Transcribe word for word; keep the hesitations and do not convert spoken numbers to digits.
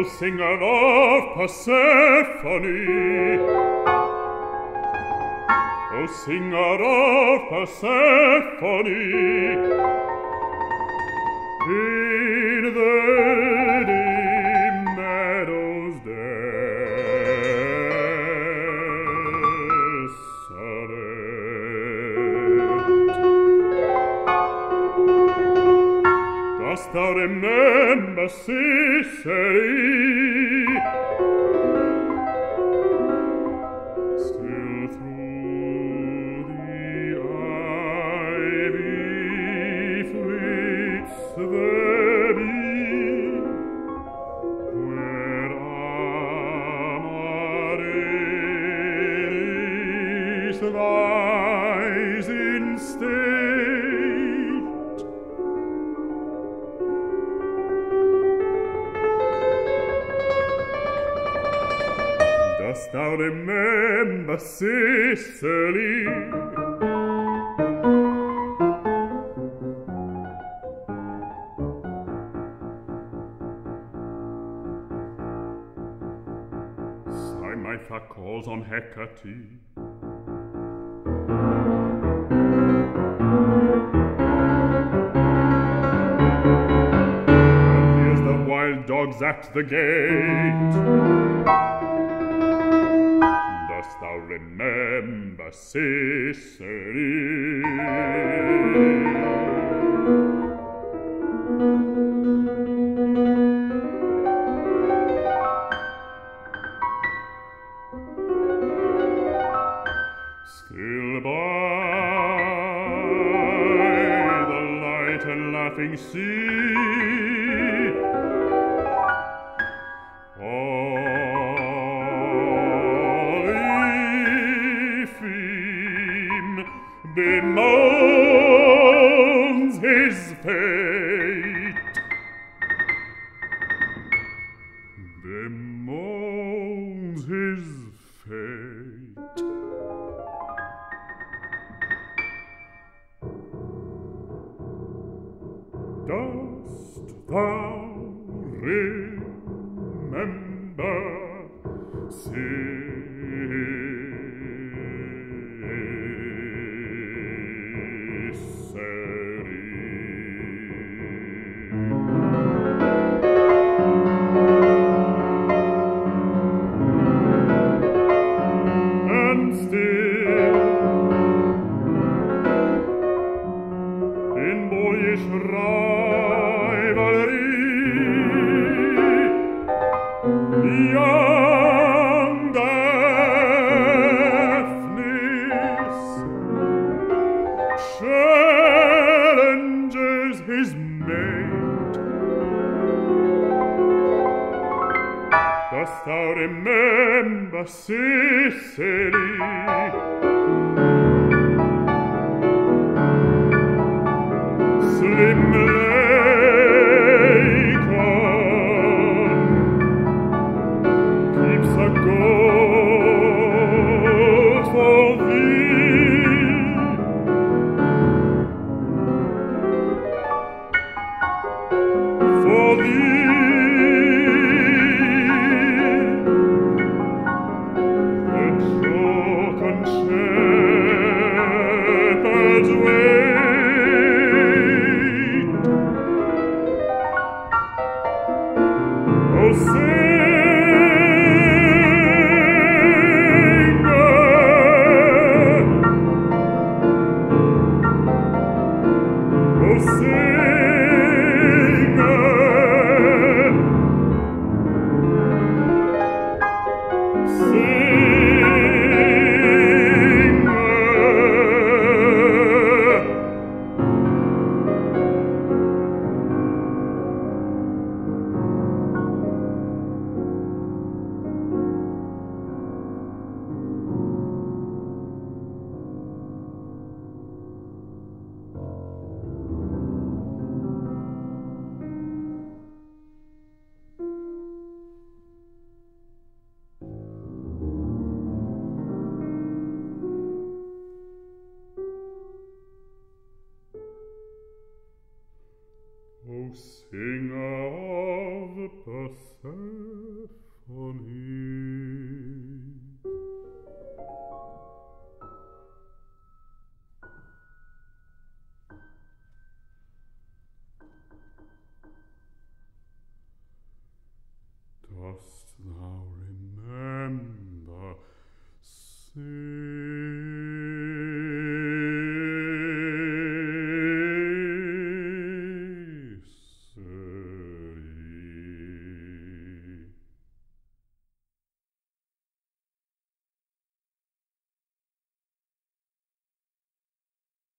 singer of Persephone, O singer of Persephone, in the dim meadows desolate. Dost thou remember Sicily? Still through the ivy fleets the bee, where Amaryllis lies in state. Dost thou remember Sicily? Simitha calls on Hecate, and hears the wild dogs at the gate. Dost thou remember Sicily? Still by the light and laughing sea, Polypheme bemoans his fate, bemoans his fate. Dost thou remember Sicily? And still, in boyish rivalry, young Daphnis challenges his mate. Dost thou remember Sicily? Slim Lacon keeps a goat for thee, for thee. The jocund shepherds wait The